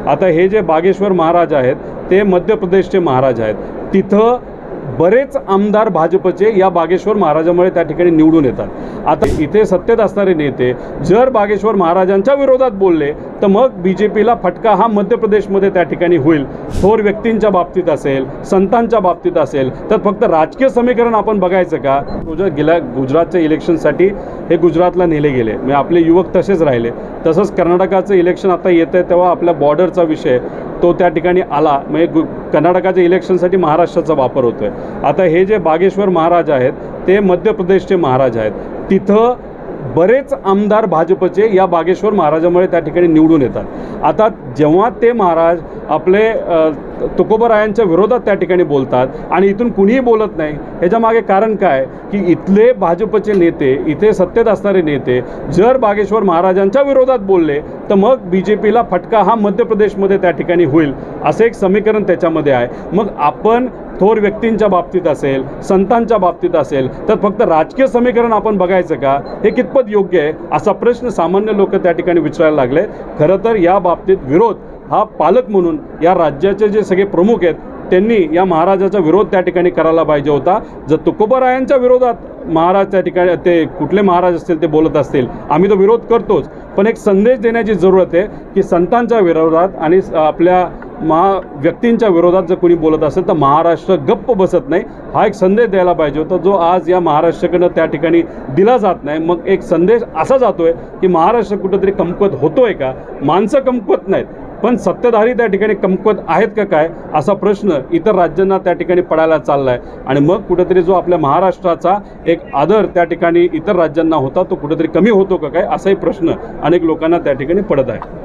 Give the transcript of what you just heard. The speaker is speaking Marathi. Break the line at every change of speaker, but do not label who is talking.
आता हे जे बागेश्वर महाराज आहेत ते मध्य प्रदेशचे महाराज आहेत। तिथं बरेच आमदार भाजपचे या बागेश्वर महाराजामुळे त्या ठिकाणी निवडून येतात। आता इथे सत्तेत असणारे नेते जर बागेश्वर महाराजांच्या विरोधात बोलले तर मग बीजेपीला फटका हा मध्य प्रदेशमध्ये त्या ठिकाणी होईल। थोर व्यक्तींच्या बाबतीत असेल, संतांच्या बाबतीत असेल तर फक्त राजकीय समीकरण आपण बघायचं का? गेल्या गुजरातच्या इलेक्शनसाठी हे गुजरातला नेले गेले, म्हणजे आपले युवक तसेच राहिले। तसंच कर्नाटकाचं इलेक्शन आता येतं आहे तेव्हा आपल्या बॉर्डरचा विषय तो त्या ठिकाणी आला, म्हणजे कर्नाटकाच्या इलेक्शनसाठी महाराष्ट्राचा वापर होतो आहे। आता हे जे बागेश्वर महाराज आहेत ते मध्य प्रदेशचे महाराज आहेत। तिथं बरेच आमदार भाजपचे या बागेश्वर महाराजामुळे त्या ठिकाणी निवडून येतात। आता जेव्हा ते महाराज आपले तुकोबारायांच्या विरोधात त्या ठिकाणी बोलतात आणि इथून कुणीही बोलत नाही, ह्याच्या मागे कारण काय की इथले भाजपचे नेते, इथे सत्तेत असणारे नेते जर बागेश्वर महाराजांच्या विरोधात बोलले तर मग बीजेपीला फटका हा मध्य प्रदेशमध्ये त्या ठिकाणी होईल, असं एक समीकरण त्याच्यामध्ये आहे। मग आपण थोर व्यक्तींच्या बाबतीत असेल, संतांच्या बाबतीत असेल तर फक्त राजकीय समीकरण आपण बघायचं का? हे कितपत योग्य आहे असा प्रश्न सामान्य लोक त्या ठिकाणी विचारायला लागले। खरं तर या बाबतीत विरोध हा पालक म्हणून या राज्याचे जे सगळे प्रमुख आहेत त्यांनी या महाराजाचा विरोध त्या ठिकाणी करायला पाहिजे होता। जर तुकोबारायांच्या विरोधात महाराज त्या ठिकाणी ते कुठले महाराज असतील ते बोलत असतील, आम्ही तो विरोध करतोच, पण एक संदेश देण्याची जरूरत आहे की संतांच्या विरोधात आणि आपल्या व्यक्तींच्या विरोधात जर कोणी बोलत असेल तर महाराष्ट्र गप्प बसत नाही, हा एक संदेश द्यायला पाहिजे होता जो आज या महाराष्ट्राकडनं त्या ठिकाणी दिला जात नाही। मग एक संदेश असा जातोय की महाराष्ट्र कुठंतरी कमकुवत होतोय का? माणसं कमकुवत नाहीत पण सत्ताधारी त्या ठिकाणी कमकुवत आहेत का काय असा प्रश्न इतर राज्यांना त्या ठिकाणी पडायला चालला आहे। आणि मग कुठेतरी जो आपल्या महाराष्ट्राचा एक आदर त्या ठिकाणी इतर राज्यांना होता तो कुठेतरी कमी होतो का काय असाही प्रश्न अनेक लोकांना त्या ठिकाणी पडत आहे।